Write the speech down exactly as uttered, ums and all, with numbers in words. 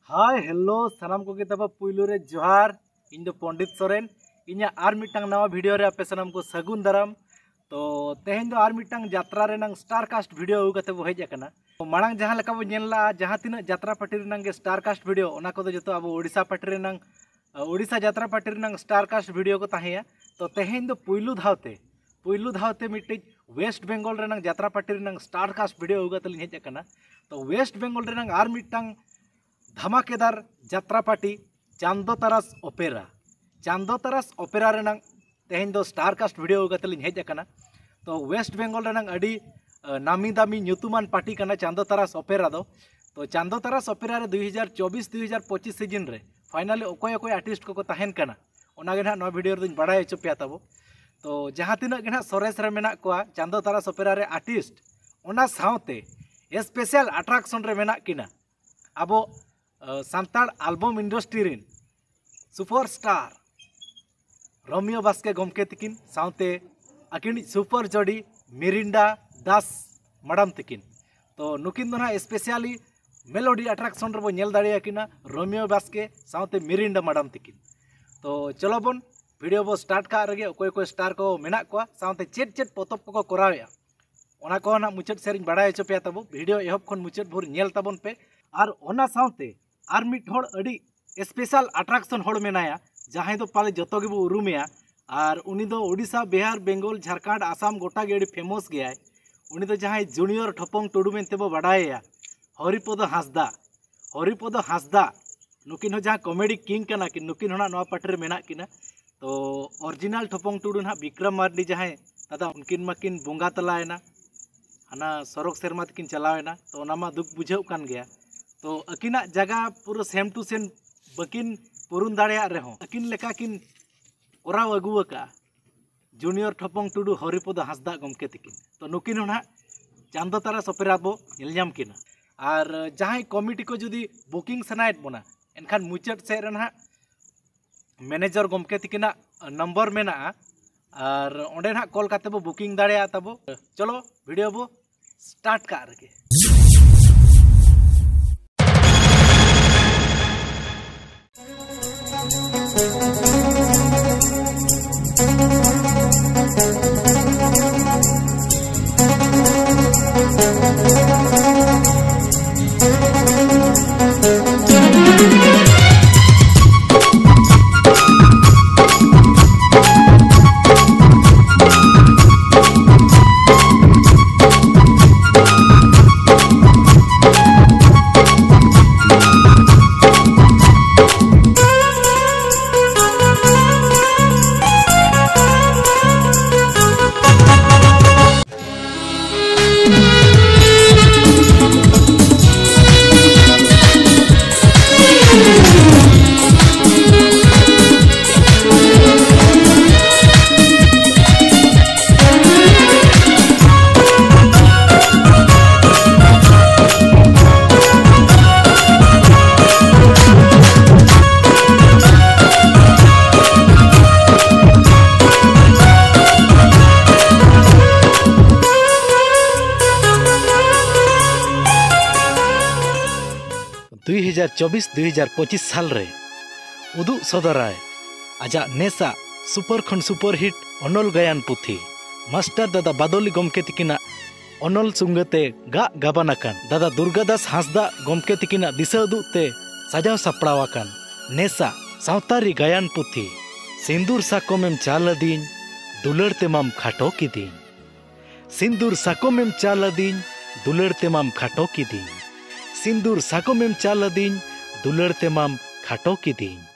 Hi hello सानाम को तब पुइलू रे जोहार इन दो पंडित सोरेन इन आर मिटंग नवा वीडियो रे आपे सानाम को सगुन दाराम। तो तेहेन दो आर मिटंग यात्रा रेनांग स्टार कास्ट वीडियो अगु कते बो हेज आकना। तो मांग जहां लेका बो नेला जहां तिना यात्रा पार्टी रेनांग गे स्टार कास्ट वीडियो ओना को जतो अब ओडिशा पार्टी रेनांग ओडिशा यात्रा पार्टी रेनांग स्टार कास्ट वीडियो को ताहेया। तो तेहेन दो पुइलू धावते पुइलू धावते मिटे वेस्ट बेंगल रेनांग यात्रा पार्टी रेनांग स्टार कास्ट वीडियो अगु कते हेज आकना। तो वेस्ट बेंगल रेनांग आर मिटंग धमाकेदार यात्रा party Chando Taras opera Chando Taras opera रेनांग तेहेन दो स्टार कास्ट वीडियो गतलिन हेज आकना। तो वेस्ट बेंगल रेनांग अडी नामी दामी न्यूतुमान पार्टी कना चांदो तारास ओपेरा दो। तो चांदो तारास ओपेरा रे दो हज़ार चौबीस दो हज़ार पच्चीस सीजन रे फाइनली ओकोय ओकोय आर्टिस्ट को ताहेन कना ओनागे ना नो वीडियो रे बड़ाय हचो पे ताबो। तो जहां तिना गे ना सोरेस रे मेना कोआ चांदो तारास ओपेरा रे आर्टिस्ट ओना सावते स्पेशल अट्रैक्शन रे मेना किना अबो सांताड़ एल्बम इंडस्ट्री रिन सुपरस्टार रोमियो बास्के गमके तकिन सावते आकिन सुपर जोड़ी मिरिंडा दास मैडम तकिन। तो नुकिन दोना स्पेशली मेलोडी अट्रैक्शन रे बो नेल दाड़िया किना रोमियो बास्के सावते मिरिंडा मैडम तकिन। तो चलो बन वीडियो बो स्टार्ट का रगे कोई कोई स्टार को मेना को सावते चेट चेट पोतप को कराया ओना को ना मुचट सेरिंग बाड़ाय हचो पे ताबो वीडियो एहब खन मुचट भोर नेल ताबन पे। और ओना सावते आर मिट होड़ अड़ी स्पेशल अट्रैक्शन होड़ मेनाया जहां दो पाले जतो गेबो उरुमेया और उनी दो ओडिशा बिहार बेंगल झारखंड आसाम गोटा गे अड़ी फेमस गया उनी दो जहां जूनियर ठपंग टुडू मेनते बो बाडाया हरिपद हांसदा हरिपद हांसदा नुकिन हो जहां कॉमेडी किंग कना कि नुकिन होना नवा पार्टी रे मेना किना। तो ओरिजिनल ठपंग टुडू ना विक्रम मार्डी जहां दादा उनकिन माकिन बोंगा तलायना हना सरक सेरमा तकिन चलावेना। तो ओना मा दुख बुझाव कान गया। तो अकिना जगह पूरा सेम टू सेम बकिन पुरुन दाड़िया रहो अकिन लेका किन कराव अगुवका जूनियर ठपंग टुडू हरिपद हांसदा गमके तकिन। तो नुकिन ना चांदो तारास ओपेरा बो नेलजाम किना और जहां कमिटी को जुदी बुकिंग सनायत बोना एनखान मुचाद से रे ना मैनेजर गमके तकिना नंबर मेना और ओंडे ना कॉल काते बो बुकिंग दाड़िया ताबो। चलो वीडियो बो स्टार्ट का रगे। दो हज़ार चौबीस दो हज़ार पच्चीस साल रे उदु सदराय आजा नेसा सुपर खन सुपर हिट अनल गायन पुथी मास्टर दादा बादली गमके तकिना अनल सुंगते गा गाबानाकान दादा दुर्गादास हांसदा गमके तकिना दिशा उदुते साजाव सापड़ावाकान नेसा सावतारी गायन पुथी सिंदूर साकोमेम चालदीन दुलड़ते माम खाटो किदीन सिंदूर साकोमेम चालदीन दुलड़ते माम खाटो किदीन सिंदूर साकोमेम चालदीन दुलड़ते माम खाटो किदीन।